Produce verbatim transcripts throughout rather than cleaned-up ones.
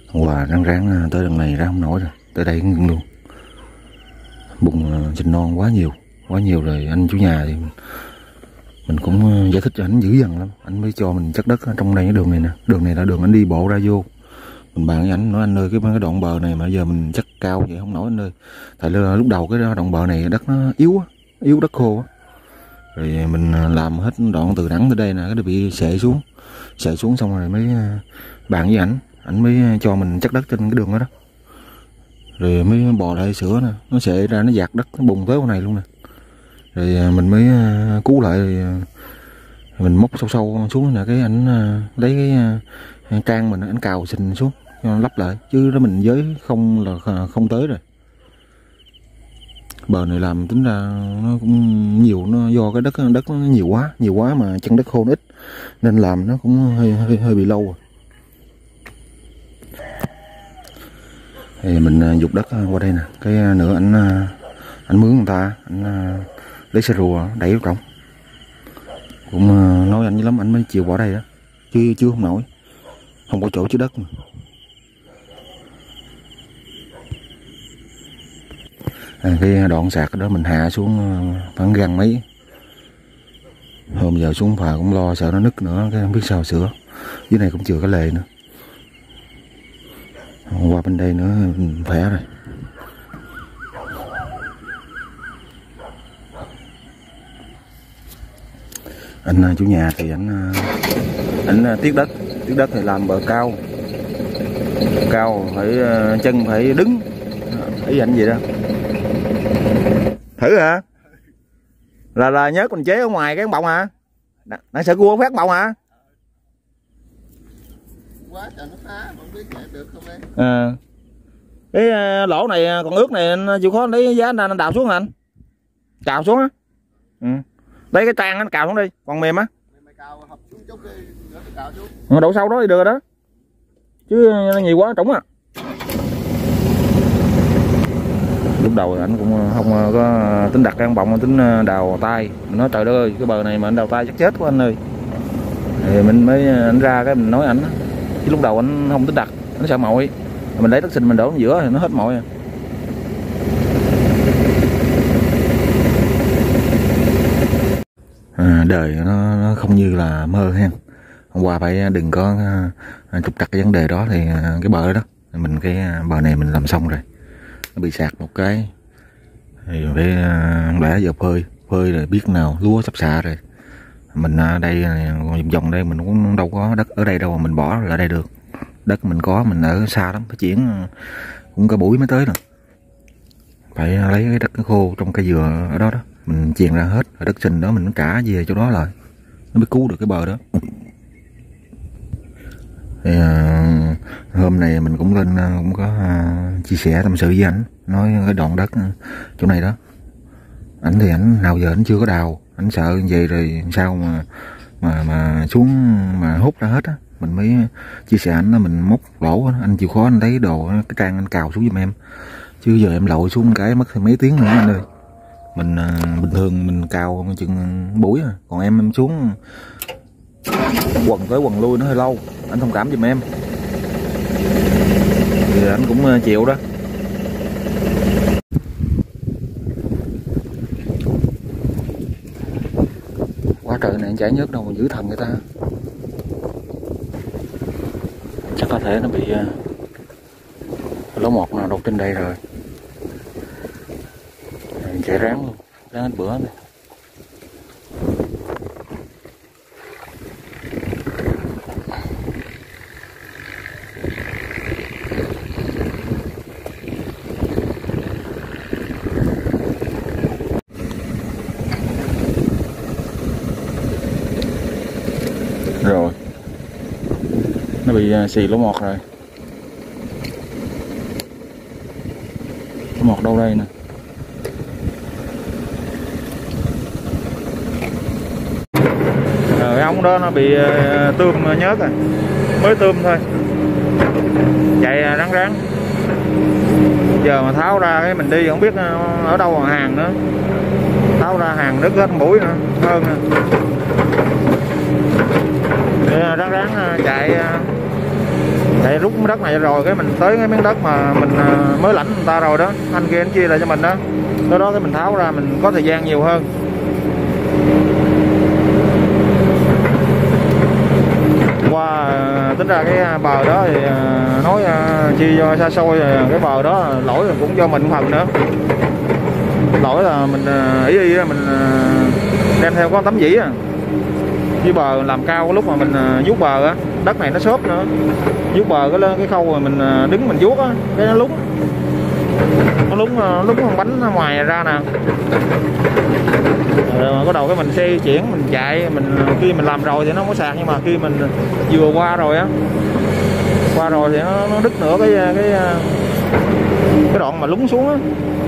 Hòa ráng ráng tới lần này ra không nổi rồi, tới đây ngưng luôn. Bụng sinh non quá nhiều, quá nhiều rồi. Anh chủ nhà thì mình cũng giải thích cho anh dữ dằn lắm, anh mới cho mình chất đất trong đây. Cái đường này nè, đường này là đường anh đi bộ ra vô. Mình bàn với anh nói anh ơi, cái cái đoạn bờ này mà giờ mình chất cao vậy không nổi anh ơi. Tại lúc đầu cái đoạn bờ này đất nó yếu á, yếu đất khô á. Rồi mình làm hết đoạn từ đẳng tới đây nè, cái bị sệ xuống, sệ xuống xong rồi mới bàn với ảnh, ảnh mới cho mình chất đất trên cái đường đó đó. Rồi mới bò lại sửa nè, nó sệ ra nó dạt đất nó bùng tới con này luôn nè. Rồi mình mới cứu lại, rồi mình móc sâu sâu xuống nè, cái ảnh lấy cái trang mình ảnh cào xình xuống cho nó lắp lại, chứ đó mình giới không là không tới rồi. Bờ này làm tính ra nó cũng nhiều, nó do cái đất đất nó nhiều quá, nhiều quá mà chân đất khô nó ít nên làm nó cũng hơi hơi, hơi bị lâu rồi. Thì mình dục đất qua đây nè, cái nữa anh anh mướn người ta, anh lấy xe rùa đẩy vào cổng. Cũng nói anh lắm anh mới chịu bỏ đây đó, chứ chưa không nổi, không có chỗ chứa đất mà. À, cái đoạn sạc đó mình hạ xuống khoảng gần mấy. Hôm giờ xuống phà cũng lo sợ nó nứt nữa, cái không biết sao sửa. Dưới này cũng chưa cái lề nữa. Qua bên đây nữa khỏe rồi. Anh chủ nhà thì anh anh tiếc đất, tiếc đất thì làm bờ cao, cao phải chân phải đứng, ý anh gì đó. Thử hả? Là là nhớ còn chế ở ngoài cái bọng hả? Đang sợ cua phát bọng hả? Quá trời nó phá, không biết chạy được không đây. À. Cái lỗ này còn ướt này anh chịu khó lấy giá anh, anh đào xuống hả anh? Cào xuống á. Ừ. Lấy cái trang anh cào xuống đi, còn mềm á. Mày cào hộp xuống chút đi, nữa cào xuống. Đổ sâu đó thì được rồi đó. Chứ nhiều quá trũng à. Lúc đầu anh cũng không có tính đặt cái bọng, tính đào tay. Mình nói trời đất ơi, cái bờ này mà anh đào tay chắc chết của anh ơi. Thì mình mới anh ra cái mình nói ảnh. Chứ lúc đầu anh không tính đặt, anh sợ mội. Mình lấy đất sình mình đổ ở giữa thì nó hết mội à. À, đời nó, nó không như là mơ ha. Hôm qua phải đừng có uh, trục trặc cái vấn đề đó thì uh, cái bờ đó mình cái bờ này mình làm xong rồi, nó bị sạt một cái thì phải uh, đã giờ phơi phơi rồi biết nào lúa sắp xạ rồi. Mình ở đây vòng vòng đây mình cũng đâu có đất ở đây đâu mà mình bỏ ở đây được, đất mình có, mình ở xa lắm, phải chuyển cũng cả buổi mới tới rồi. Phải lấy cái đất khô trong cây dừa ở đó đó mình chèn ra hết, rồi đất sình đó mình trả về chỗ đó lại nó mới cứu được cái bờ đó. Thì, uh, hôm nay mình cũng lên uh, cũng có uh, chia sẻ tâm sự với ảnh, nói cái đoạn đất uh, chỗ này đó, ảnh thì ảnh nào giờ ảnh chưa có đào, ảnh sợ như vậy rồi sao mà mà mà xuống mà hút ra hết á. Mình mới chia sẻ ảnh, mình móc lỗ đó. Anh chịu khó anh lấy đồ cái trang anh cào xuống giùm em, chứ giờ em lội xuống cái mất thêm mấy tiếng nữa anh ơi. Mình uh, bình thường mình cào chừng buổi à, còn em em xuống quần tới quần lui nó hơi lâu, anh thông cảm giùm em. Thì anh cũng uh, chịu đó. Quá trời này anh chảy nhớt đâu mà giữ thần người ta. Chắc có thể nó bị uh, lỗ một nào đột trên đây rồi. Mình chạy ráng luôn, ráng hết bữa này. Rồi nó bị xì lỗ mọt rồi. Lỗ mọt đâu đây nè. Rồi cái ống đó nó bị tươm nhớt rồi, mới tươm thôi, chạy ráng ráng. Giờ mà tháo ra cái mình đi không biết ở đâu mà hàng nữa, tháo ra hàng đứt hết mũi nữa hơn nè. Ráng ráng chạy Để rút miếng đất này rồi cái mình tới cái miếng đất mà mình mới lãnh người ta rồi đó, anh kia anh chia lại cho mình đó, tới đó cái mình tháo ra mình có thời gian nhiều hơn. Qua tính ra cái bờ đó thì nói chia cho xa xôi, cái bờ đó lỗi cũng do mình phần nữa, lỗi là mình ý ý mình đem theo có tấm vỉ à, với bờ làm cao lúc mà mình vuốt bờ á, đất này nó xốp nữa, vuốt bờ cái cái khâu mà mình đứng mình vuốt á, cái nó lúng nó lúng lúng con bánh ở ngoài ra nè. Rồi bắt đầu cái mình xe chuyển mình chạy, mình khi mình làm rồi thì nó không có sạc, nhưng mà khi mình vừa qua rồi á, qua rồi thì nó, nó đứt nữa cái cái cái đoạn mà lúng xuống á.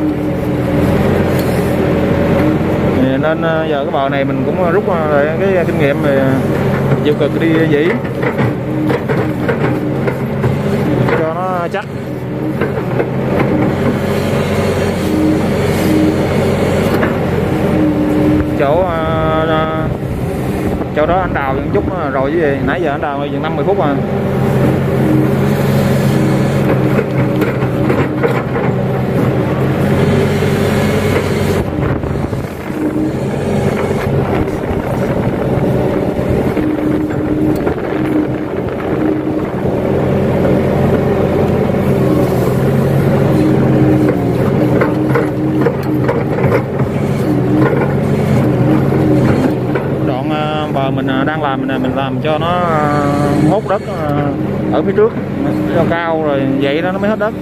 Nên giờ cái bờ này mình cũng rút rồi cái kinh nghiệm về chịu cực đi dĩ cho nó chắc. Chỗ chỗ đó anh đào một chút rồi chứ gì, nãy giờ anh đào chừng năm mươi phút à. Mình đang làm mình mình làm cho nó hốt đất ở phía trước cho cao rồi vậy đó nó mới hết đất.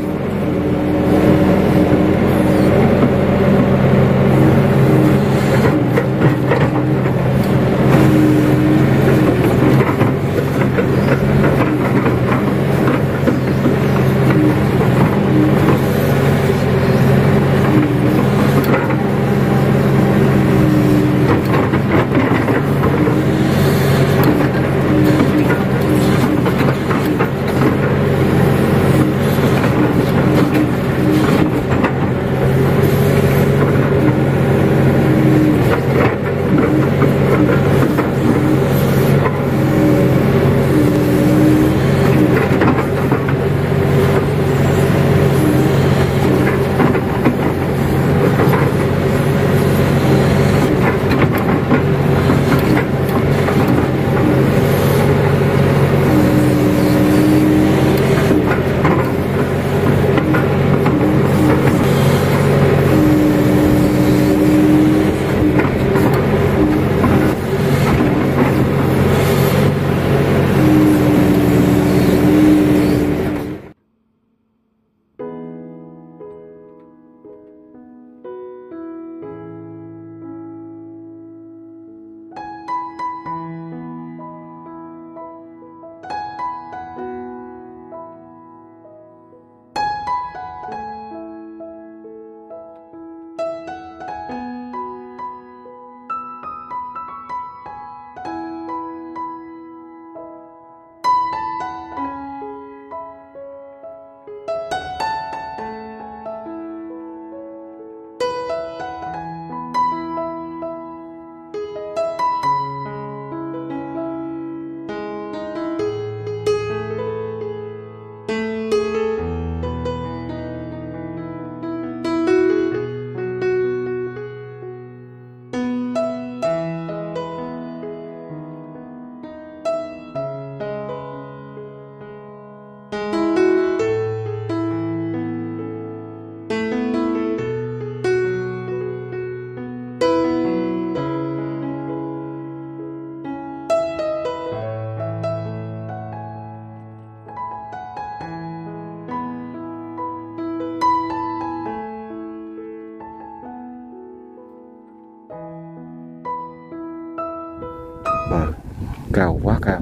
Bờ cao quá cao,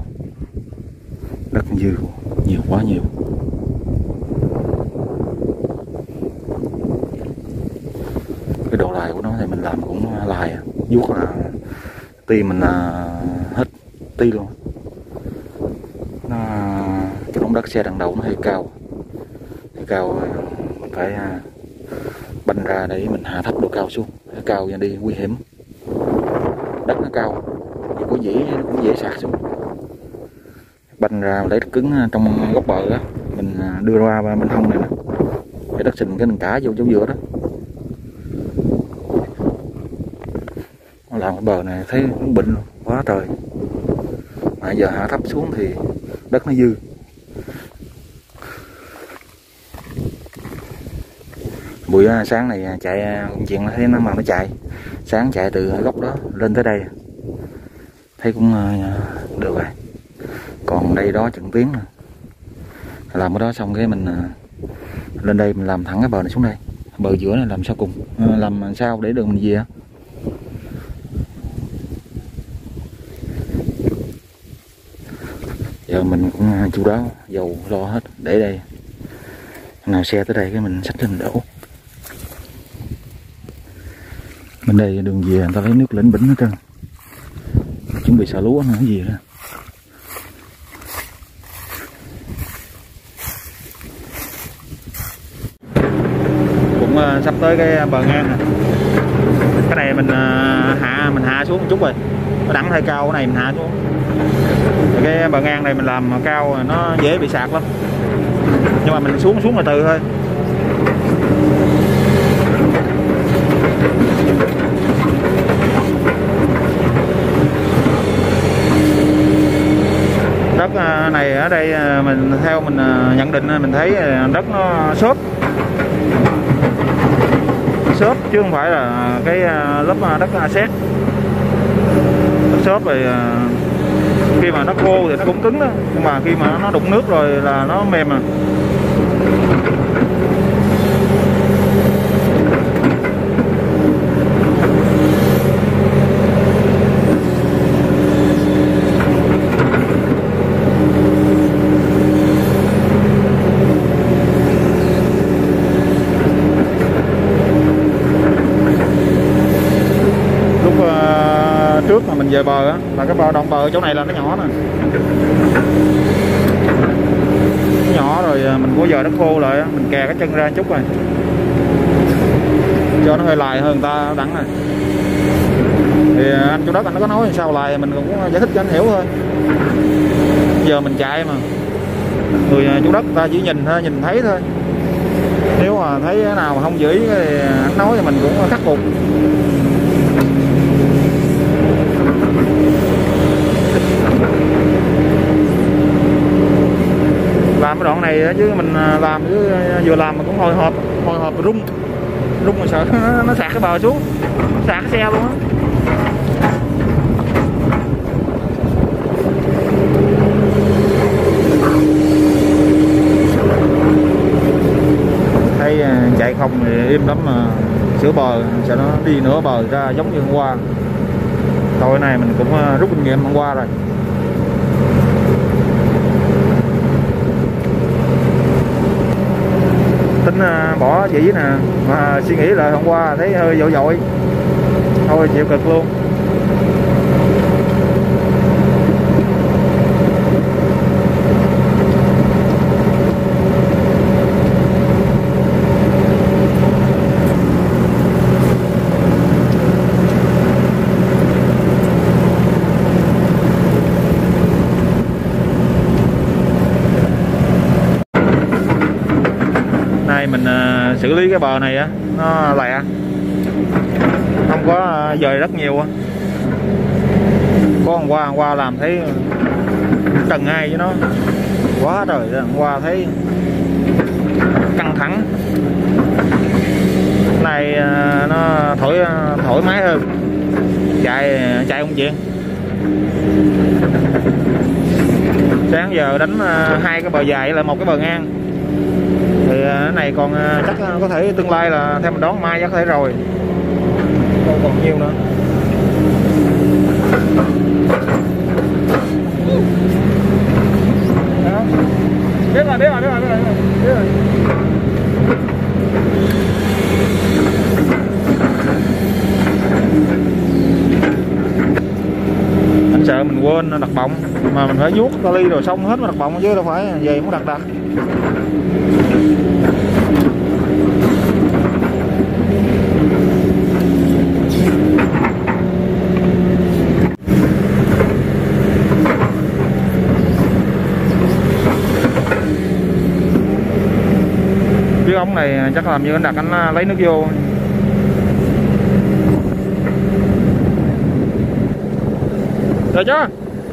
đất dư nhiều quá nhiều. Cái độ lài của nó thì mình làm cũng lài, vuốt là ti mình là hết ti luôn. Nó cái đống đất xe đằng đầu nó hơi cao, hơi cao mình phải banh ra để mình hạ thấp độ cao xuống, cao ra đi nguy hiểm. Đất nó cao, có dễ nó cũng dễ sạt xuống. banh ra lấy đất cứng trong góc bờ á, mình đưa ra bên hông này nè, cái đất sình cái mình cả vô chỗ giữa đó. Làm cái bờ này thấy nó bệnh luôn, quá trời. Mà giờ hạ thấp xuống thì đất nó dư. Buổi sáng này chạy công chuyện thấy nó mà nó chạy, sáng chạy từ góc đó lên tới đây thấy cũng được rồi. Còn đây đó chừng tiếng nè, làm cái đó xong cái mình lên đây mình làm thẳng cái bờ này xuống đây, bờ giữa này làm sao cùng, làm sao để đường mình về. Giờ mình cũng chu đáo, dầu lo hết để đây, nào xe tới đây cái mình xách lên đổ. Bên đây đường về người ta lấy nước lĩnh bỉnh hết trơn, chuẩn bị xả lúa nữa cái gì đó. Cũng uh, sắp tới cái bờ ngang nè. Cái này mình uh, hạ mình hạ xuống một chút rồi, nó đẳng hơi cao, cái này mình hạ xuống. Cái bờ ngang này mình làm cao nó dễ bị sạt lắm, nhưng mà mình xuống xuống từ từ thôi. Đất này ở đây mình theo mình nhận định mình thấy đất nó xốp xốp chứ không phải là cái lớp đất sét. Đất xốp rồi khi mà nó khô thì nó cũng cứng đó, nhưng mà khi mà nó đụng nước rồi là nó mềm à. Trước mà mình về bờ á là cái bờ đoạn bờ chỗ này là nó nhỏ nè, nó nhỏ rồi mình có giờ nó khô lại á, mình kè cái chân ra chút rồi cho nó hơi lài hơn người ta đắng này. Thì anh chủ đất anh nó có nói sao lài mình cũng giải thích cho anh hiểu thôi. Giờ mình chạy mà người chủ đất ta chỉ nhìn thôi, nhìn thấy thôi, nếu mà thấy cái nào mà không giữ thì anh nói thì mình cũng khắc phục. Làm cái đoạn này chứ mình làm chứ vừa làm mà cũng hồi hộp hồi hộp rung rung mà sợ nó, nó sạt cái bờ xuống, sạt cái xe luôn á. Thấy chạy không thì im lắm mà sửa bờ sợ nó đi nửa bờ ra giống như hôm qua. Thôi này mình cũng rút kinh nghiệm hôm qua rồi. Tính bỏ chỉ nè, mà suy nghĩ lại hôm qua thấy hơi dội dội, thôi chịu cực luôn. Mình uh, xử lý cái bờ này á nó lẹ, không có uh, dời rất nhiều á. Có hôm qua hôm qua làm thấy trần ai với nó quá trời, hôm qua thấy căng thẳng. Này uh, nó thoải thoải mái hơn, chạy chạy không chuyện. Sáng giờ đánh uh, hai cái bờ dài là một cái bờ ngang. Thì cái này còn chắc có thể tương lai là theo mình đoán mai chắc có thể rồi, không còn nhiều nữa. Đó. Biết rồi, biết rồi, biết rồi, biết rồi, biết rồi. Anh sợ mình quên đặt bọng mà mình phải vuốt tali rồi xong hết mà đặt bọng chứ đâu phải về muốn đặt đặt. ống này chắc làm như anh đặt anh lấy nước vô. Được chưa?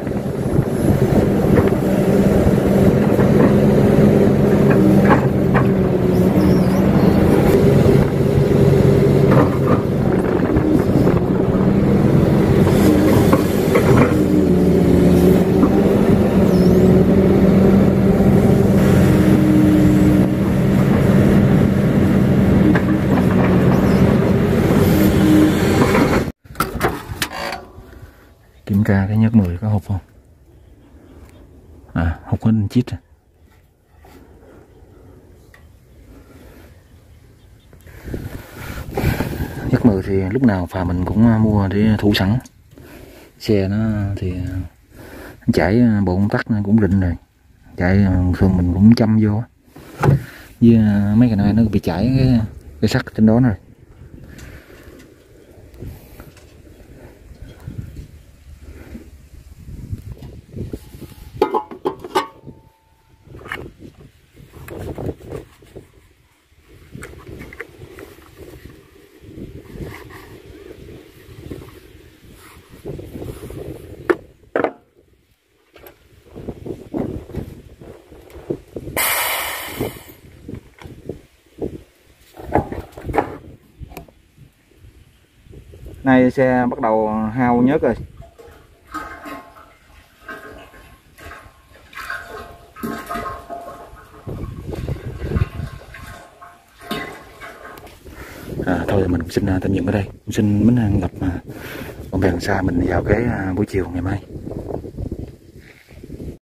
Kiểm tra cái nhớt mười có hụt không? À, hụt hết chít rồi. Nhớt mười thì lúc nào phà mình cũng mua để thủ sẵn. Xe nó thì chạy bộ công tắc nó cũng rịnh rồi, chạy thường mình cũng châm vô với mấy cái này nó bị chảy cái, cái sắt trên đó rồi. Nay xe bắt đầu hao nhớt rồi. À, thôi mình xin tạm dừng ở đây. Mình xin mến gặp bạn bè xa mình vào cái buổi chiều ngày mai.